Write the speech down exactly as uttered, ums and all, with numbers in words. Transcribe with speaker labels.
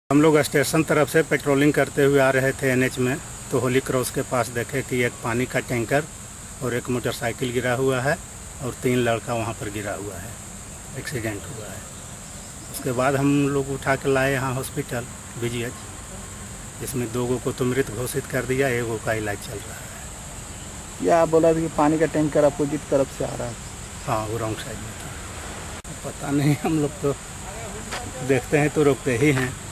Speaker 1: हम लोग स्टेशन तरफ से पेट्रोलिंग करते हुए आ रहे थे एनएच में, तो होली क्रॉस के पास देखे कि एक पानी का टैंकर और एक मोटरसाइकिल गिरा हुआ है और तीन लड़का वहां पर गिरा हुआ है, एक्सीडेंट हुआ है। उसके बाद हम लोग उठा के लाए यहाँ हॉस्पिटल बीजीएच, जिसमें दो गो को तो मृत घोषित कर दिया, एक गो का इलाज चल रहा है।
Speaker 2: या आप बोला था कि पानी का टैंकर अपोजिट तरफ से आ रहा है?
Speaker 1: हाँ, वो रॉन्ग साइड में था। पता नहीं, हम लोग तो देखते हैं तो रोकते ही हैं।